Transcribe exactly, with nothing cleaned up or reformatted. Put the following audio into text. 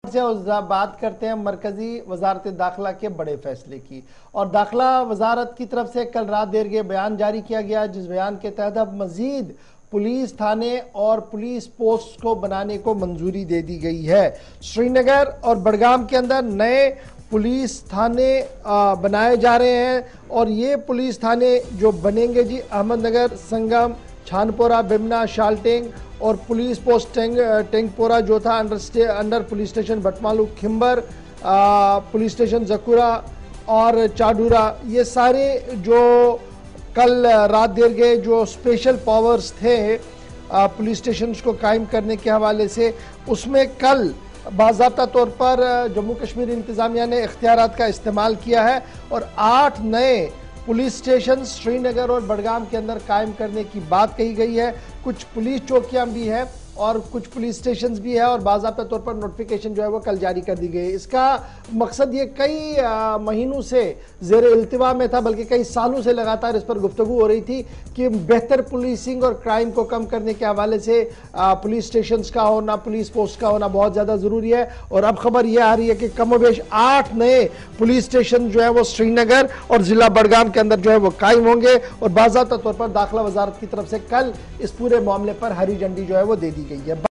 से बात करते हैं मरकजी वजारत दाखिला के बड़े फैसले की। और दाखिला वजारत की तरफ से कल रात देर के बयान जारी किया गया, जिस बयान के तहत अब मजीद पुलिस थाने और पुलिस पोस्ट को बनाने को मंजूरी दे दी गई है। श्रीनगर और बडगाम के अंदर नए पुलिस थाने बनाए जा रहे हैं और ये पुलिस थाने जो बनेंगे जी अहमदनगर, संगम, छानपोरा, बिमना, शालटेंग और पुलिस पोस्ट टेंग टेंगपोरा जो था under under police station Batmaloo, Khimber police station Zakura और चाडूरा, ये सारे जो कल रात देर गए जो स्पेशल पावर्स थे पुलिस स्टेशन को कायम करने के हवाले से, उसमें कल बाज़ाब्ता तौर पर जम्मू कश्मीर इंतज़ामिया ने इख्तियारात का इस्तेमाल किया है और आठ नए पुलिस स्टेशन श्रीनगर और बडगाम के अंदर कायम करने की बात कही गई है। कुछ पुलिस चौकियां भी हैं और कुछ पुलिस स्टेशन भी है और बाज़ाब्ता तौर पर नोटिफिकेशन जो है वो कल जारी कर दी गई। इसका मकसद ये कई महीनों से ज़ेर इल्तिवा में था, बल्कि कई सालों से लगातार इस पर गुफ्तगू हो रही थी कि बेहतर पुलिसिंग और क्राइम को कम करने के हवाले से पुलिस स्टेशन का होना, पुलिस पोस्ट का होना बहुत ज़्यादा ज़रूरी है। और अब खबर यह आ रही है कि कमोबेश आठ नए पुलिस स्टेशन जो है वो श्रीनगर और ज़िला बडगाम के अंदर जो है वो कायम होंगे और बाज़ाब्ता तौर पर दाखिला वजारत की तरफ से कल इस पूरे मामले पर हरी झंडी जो है वो दे दी गई है।